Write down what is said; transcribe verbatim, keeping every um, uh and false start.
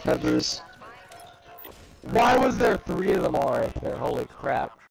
Peppers. Why was there three of them all right there? Holy crap.